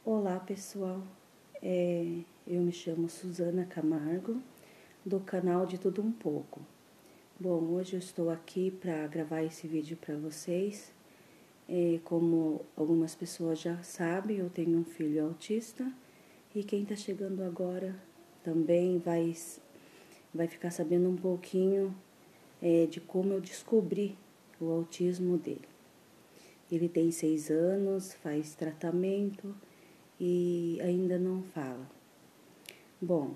Olá pessoal, eu me chamo Suzana Camargo, do canal de Tudo Um Pouco. Bom, hoje eu estou aqui para gravar esse vídeo para vocês. Como algumas pessoas já sabem, eu tenho um filho autista e quem está chegando agora também vai ficar sabendo um pouquinho de como eu descobri o autismo dele. Ele tem 6 anos, faz tratamento e ainda não fala. Bom,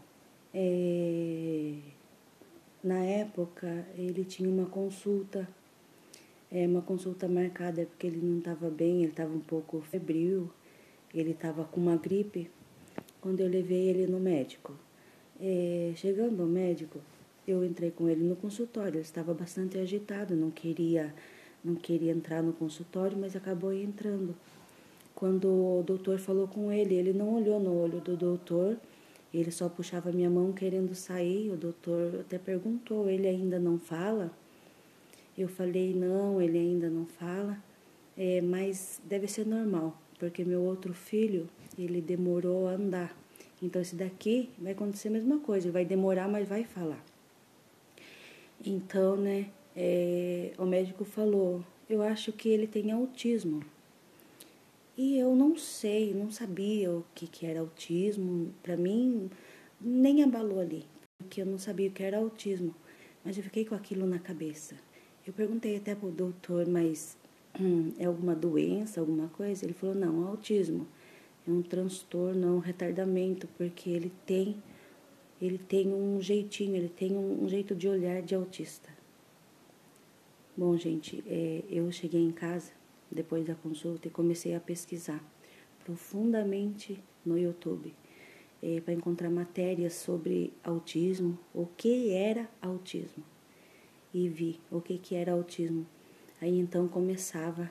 na época ele tinha uma consulta marcada porque ele não estava bem, ele estava um pouco febril, ele estava com uma gripe, quando eu levei ele no médico. Chegando ao médico, eu entrei com ele no consultório, ele estava bastante agitado, não queria entrar no consultório, mas acabou entrando. Quando o doutor falou com ele, ele não olhou no olho do doutor, ele só puxava minha mão querendo sair. O doutor até perguntou, ele ainda não fala? Eu falei, não, ele ainda não fala, mas deve ser normal, porque meu outro filho, ele demorou a andar. Então esse daqui vai acontecer a mesma coisa, vai demorar, mas vai falar. Então, o médico falou, eu acho que ele tem autismo. E eu não sei, não sabia o que era autismo. Para mim, nem abalou ali, porque eu não sabia o que era autismo. Mas eu fiquei com aquilo na cabeça. Eu perguntei até pro doutor, mas é alguma doença, alguma coisa? Ele falou, não, é autismo. É um transtorno, é um retardamento, porque ele tem um jeitinho, ele tem um jeito de olhar de autista. Bom, gente, eu cheguei em casa depois da consulta e comecei a pesquisar profundamente no YouTube para encontrar matérias sobre autismo, o que era autismo, e vi o que era autismo. Aí então começava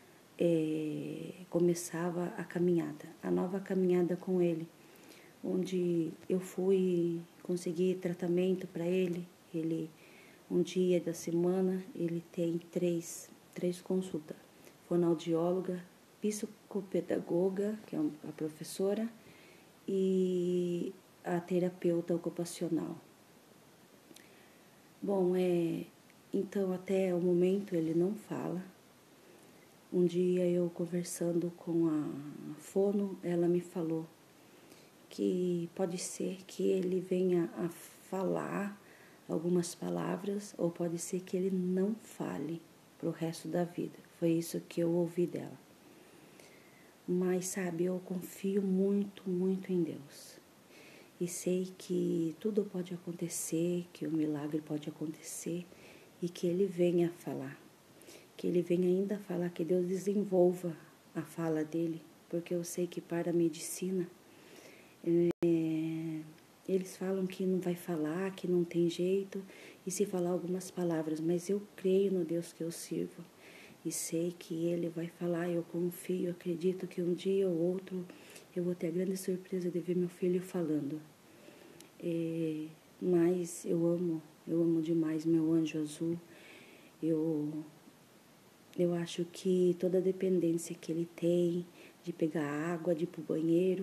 a caminhada, a nova caminhada com ele, onde eu conseguir tratamento para ele. Um dia da semana, ele tem três consultas. Fonoaudióloga, psicopedagoga, que é a professora, e a terapeuta ocupacional. Bom, então até o momento ele não fala. Um dia eu conversando com a fono, ela me falou que pode ser que ele venha a falar algumas palavras, ou pode ser que ele não fale pro resto da vida. Foi isso que eu ouvi dela. Mas, sabe, eu confio muito, muito em Deus. E sei que tudo pode acontecer, que o milagre pode acontecer e que ele venha a falar. Que ele venha ainda a falar, que Deus desenvolva a fala dele, porque eu sei que para a medicina eles falam que não vai falar, que não tem jeito, e se falar algumas palavras, mas eu creio no Deus que eu sirvo, e sei que Ele vai falar, eu confio, acredito que um dia ou outro eu vou ter a grande surpresa de ver meu filho falando. Mas eu amo demais meu anjo azul. Eu acho que toda a dependência que ele tem de pegar água, de ir pro banheiro,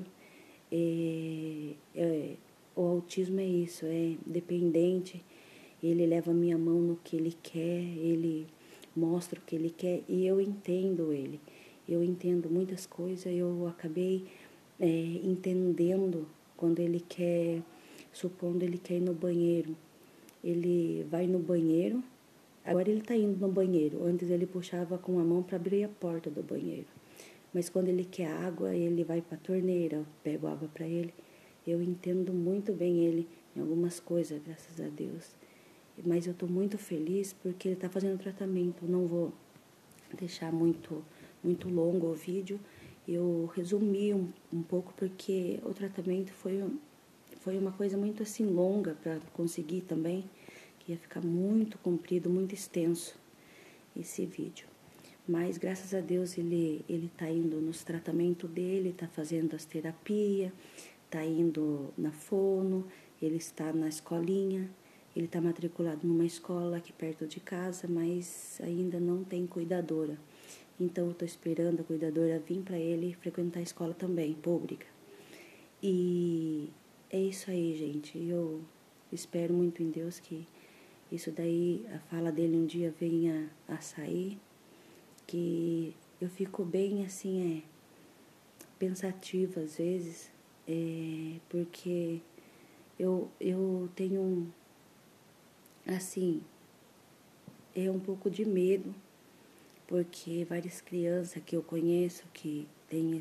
o autismo é isso, é dependente. Ele leva a minha mão no que ele quer, ele mostra o que ele quer e eu entendo ele. Eu entendo muitas coisas, eu acabei entendendo quando ele quer, supondo ele quer ir no banheiro. Ele vai no banheiro, agora ele está indo no banheiro. Antes ele puxava com a mão para abrir a porta do banheiro. Mas quando ele quer água, ele vai para a torneira, eu pego água para ele. Eu entendo muito bem ele em algumas coisas, graças a Deus. Mas eu estou muito feliz porque ele está fazendo tratamento. Eu não vou deixar muito longo o vídeo. Eu resumi um pouco porque o tratamento foi uma coisa muito assim longa para conseguir também, que ia ficar muito comprido, muito extenso esse vídeo. Mas graças a Deus ele está indo nos tratamentos dele, está fazendo as terapias, está indo na fono, ele está na escolinha, ele está matriculado numa escola aqui perto de casa, mas ainda não tem cuidadora. Então eu estou esperando a cuidadora vir para ele frequentar a escola também, pública. E é isso aí, gente. Eu espero muito em Deus que isso daí, a fala dele um dia venha a sair, que eu fico bem assim, pensativa às vezes, porque eu tenho, assim, um pouco de medo, porque várias crianças que eu conheço que têm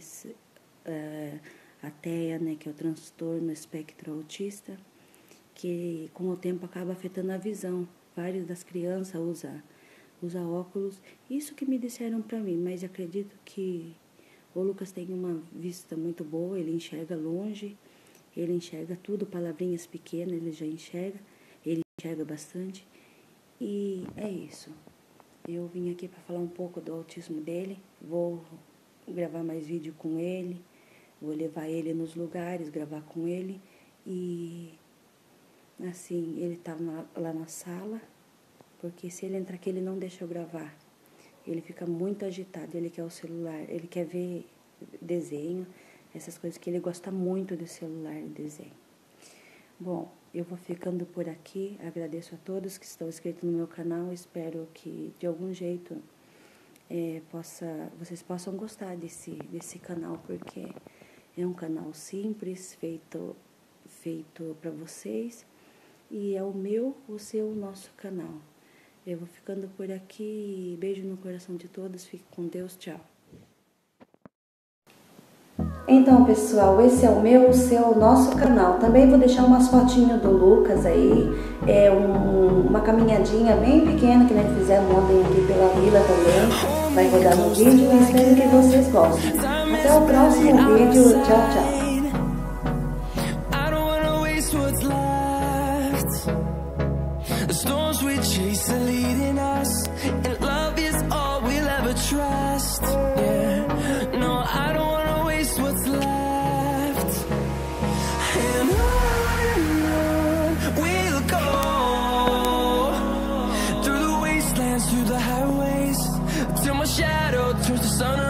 a TEA, né, que é o transtorno espectro autista, que com o tempo acaba afetando a visão. Várias das crianças usam óculos. Isso que me disseram para mim, mas acredito que o Lucas tem uma vista muito boa, ele enxerga longe, ele enxerga tudo, palavrinhas pequenas, ele enxerga bastante. E é isso. Eu vim aqui para falar um pouco do autismo dele, vou gravar mais vídeo com ele, vou levar ele nos lugares, gravar com ele. E assim, ele tá lá na sala, porque se ele entrar aqui ele não deixa eu gravar. Ele fica muito agitado, ele quer o celular, ele quer ver desenho, essas coisas que ele gosta muito do celular e desenho. Bom, eu vou ficando por aqui, agradeço a todos que estão inscritos no meu canal, espero que de algum jeito vocês possam gostar desse canal, porque é um canal simples, feito para vocês, e é o meu, o seu, o nosso canal. Eu vou ficando por aqui, beijo no coração de todos, fique com Deus, tchau. Então, pessoal, esse é o meu, o seu, o nosso canal. Também vou deixar umas fotinhas do Lucas aí, uma caminhadinha bem pequena que nós fizemos ontem aqui pela vila também. Vai rodar no vídeo e espero que vocês gostem. Até o próximo vídeo. Tchau, tchau. Through the highways, till my shadow turns to sun.